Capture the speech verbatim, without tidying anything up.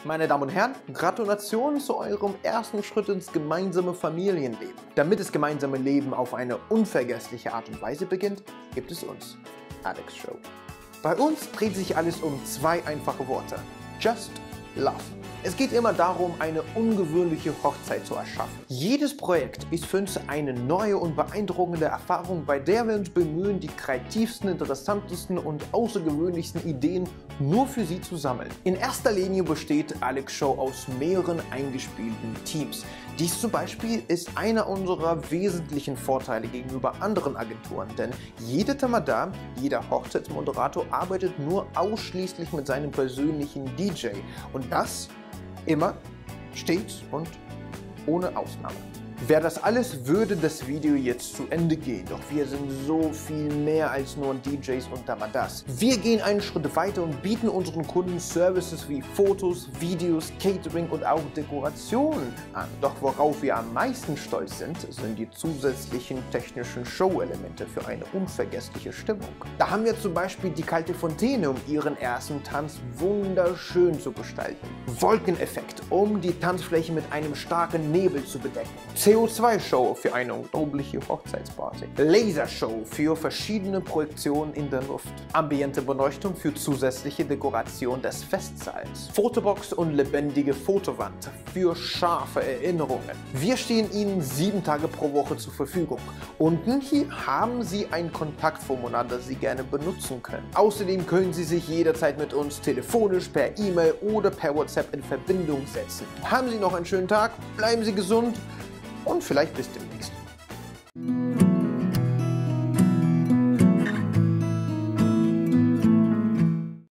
Meine Damen und Herren, Gratulation zu eurem ersten Schritt ins gemeinsame Familienleben. Damit das gemeinsame Leben auf eine unvergessliche Art und Weise beginnt, gibt es uns, Alex Show. Bei uns dreht sich alles um zwei einfache Worte: Just Love. Es geht immer darum, eine ungewöhnliche Hochzeit zu erschaffen. Jedes Projekt ist für uns eine neue und beeindruckende Erfahrung, bei der wir uns bemühen, die kreativsten, interessantesten und außergewöhnlichsten Ideen nur für Sie zu sammeln. In erster Linie besteht Alex Show aus mehreren eingespielten Teams. Dies zum Beispiel ist einer unserer wesentlichen Vorteile gegenüber anderen Agenturen, denn jeder Tamada, jeder Hochzeitsmoderator arbeitet nur ausschließlich mit seinem persönlichen D J und das immer, stets und ohne Ausnahme. Wäre das alles, würde das Video jetzt zu Ende gehen, doch wir sind so viel mehr als nur D Js und Tamadas. Wir gehen einen Schritt weiter und bieten unseren Kunden Services wie Fotos, Videos, Catering und auch Dekorationen an. Doch worauf wir am meisten stolz sind, sind die zusätzlichen technischen Show-Elemente für eine unvergessliche Stimmung. Da haben wir zum Beispiel die kalte Fontäne, um ihren ersten Tanz wunderschön zu gestalten. Wolkeneffekt, um die Tanzfläche mit einem starken Nebel zu bedecken. C O zwei Show für eine unglaubliche Hochzeitsparty. Lasershow für verschiedene Projektionen in der Luft. Ambiente Beleuchtung für zusätzliche Dekoration des Festsaals. Fotobox und lebendige Fotowand für scharfe Erinnerungen. Wir stehen Ihnen sieben Tage pro Woche zur Verfügung. Unten hier haben Sie ein Kontaktformular, das Sie gerne benutzen können. Außerdem können Sie sich jederzeit mit uns telefonisch, per E-Mail oder per WhatsApp in Verbindung setzen. Haben Sie noch einen schönen Tag, bleiben Sie gesund und vielleicht bis demnächst.